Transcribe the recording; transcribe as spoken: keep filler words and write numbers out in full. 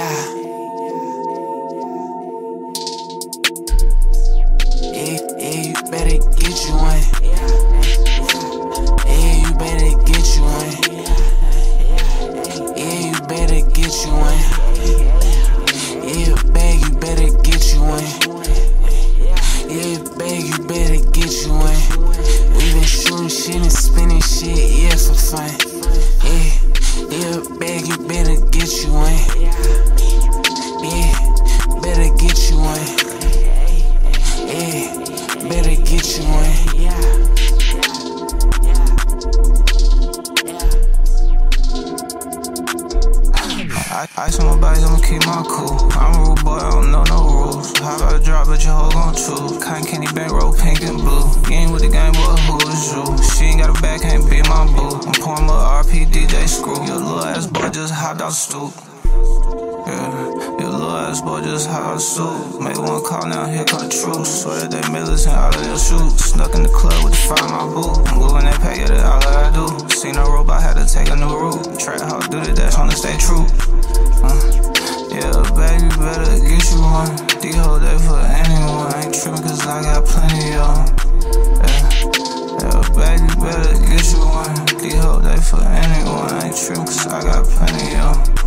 yeah. Yeah, yeah, you better get you one. Yeah, you better get you one. Yeah, you better get you one. Yeah, bag, you better get you one. Yeah, bag, you better get you one. We been shooting shit and spinning shit, yeah, for fun. Yeah, yeah, bag, you better get you one. Yeah, better get you one. Yeah, better get you one. I, ice on my body, I'ma keep my cool. I'm a rude boy, I don't know no rules. How about a drop, but your hoe gon' choose. Cotton candy bankroll, pink and blue. You ain't with the game, boy, who is you? She ain't got a back, can't be my boo. I'm pouring my R P D J screw. Your little ass boy just hopped out the stoop. Yeah, your little ass boy just hopped out the stoop. Make one call now, here come the truth. Swear that they may listen all of their shoots. Snuck in the club with the fire in my boot. I'm moving that pack, yeah, that's all that I do. Seen no robot, had to take a new route. Trap house, do the dash on the stay true. Uh, yeah, baby, better get you one. These hoes, they for anyone. I ain't trippin' cause I got plenty of them. Yeah, yeah, baby, better get you one. These hoes, they for anyone. I ain't trippin' cause I got plenty of them.